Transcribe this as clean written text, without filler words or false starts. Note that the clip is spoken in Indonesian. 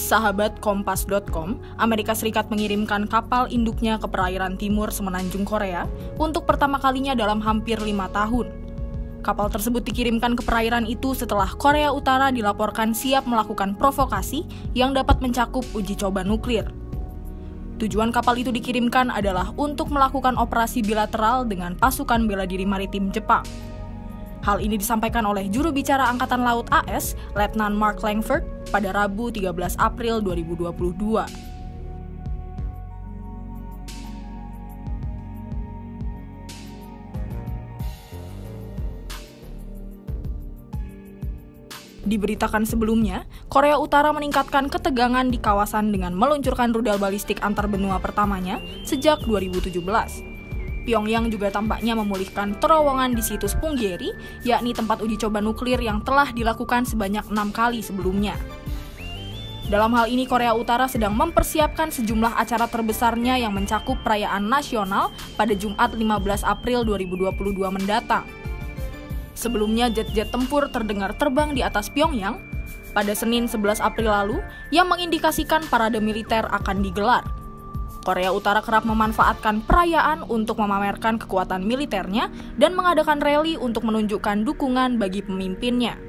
sahabat Kompas.com, Amerika Serikat mengirimkan kapal induknya ke perairan timur semenanjung Korea untuk pertama kalinya dalam hampir 5 tahun. Kapal tersebut dikirimkan ke perairan itu setelah Korea Utara dilaporkan siap melakukan provokasi yang dapat mencakup uji coba nuklir. Tujuan kapal itu dikirimkan adalah untuk melakukan operasi bilateral dengan pasukan bela diri maritim Jepang. Hal ini disampaikan oleh juru bicara Angkatan Laut AS, Letnan Mark Langford, pada Rabu 13 April 2022. Diberitakan sebelumnya, Korea Utara meningkatkan ketegangan di kawasan dengan meluncurkan rudal balistik antarbenua pertamanya sejak 2017. Pyongyang juga tampaknya memulihkan terowongan di situs Punggye-ri, yakni tempat uji coba nuklir yang telah dilakukan sebanyak 6 kali sebelumnya. Dalam hal ini, Korea Utara sedang mempersiapkan sejumlah acara terbesarnya yang mencakup perayaan nasional pada Jumat 15 April 2022 mendatang. Sebelumnya, jet-jet tempur terdengar terbang di atas Pyongyang pada Senin 11 April lalu yang mengindikasikan parade militer akan digelar. Korea Utara kerap memanfaatkan perayaan untuk memamerkan kekuatan militernya dan mengadakan rally untuk menunjukkan dukungan bagi pemimpinnya.